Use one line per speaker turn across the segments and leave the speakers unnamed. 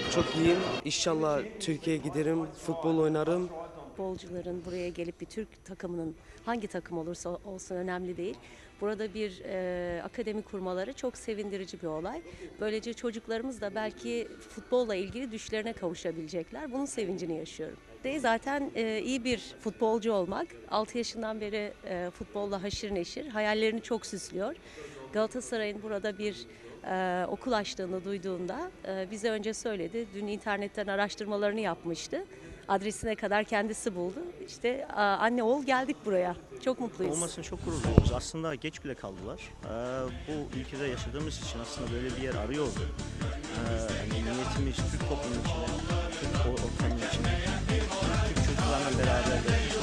Çok iyiyim. İnşallah Türkiye'ye giderim, futbol oynarım.
Futbolcuların buraya gelip bir Türk takımının hangi takım olursa olsun önemli değil. Burada bir akademi kurmaları çok sevindirici bir olay. Böylece çocuklarımız da belki futbolla ilgili düşlerine kavuşabilecekler. Bunun sevincini yaşıyorum. Zaten iyi bir futbolcu olmak, 6 yaşından beri futbolla haşır neşir, hayallerini çok süslüyor. Galatasaray'ın burada bir okul açtığını duyduğunda bize önce söyledi. Dün internetten araştırmalarını yapmıştı. Adresine kadar kendisi buldu. İşte anne oğul geldik buraya. Çok mutluyuz.
Olmasını çok gurur duyuyoruz. Aslında geç bile kaldılar. Bu ülkede yaşadığımız için aslında böyle bir yer arıyordu. Yani niyetimiz Türk toplumu için, Türk ortamı için, Türk çocuklarla beraber,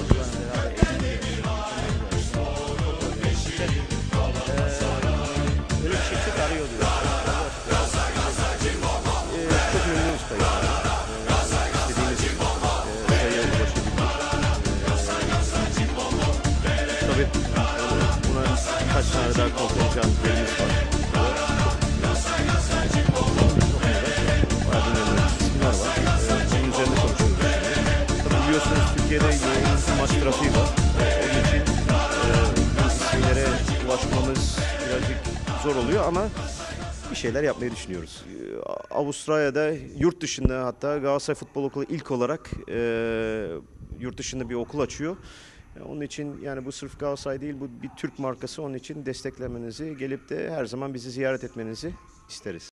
böyle bir şey çok arıyordu. Çok memnunuz kayıtlarla. İstediğimiz sayıya ulaşabildik. Tabii buna birkaç tane daha kontenjan verimiz var. Bayağı önemli isimler var. Onun üzerinde çalışıyoruz şimdi. Tabii biliyorsunuz Türkiye'de yoğun maç trafiği var. Onun için bu isimlere ulaşmamız birazcık zor oluyor ama bir şeyler yapmayı düşünüyoruz. Avustralya'da yurt dışında hatta Galatasaray Futbol Okulu ilk olarak yurt dışında bir okul açıyor. Onun için yani bu sırf Galatasaray değil, bu bir Türk markası. Onun için desteklemenizi, gelip de her zaman bizi ziyaret etmenizi isteriz.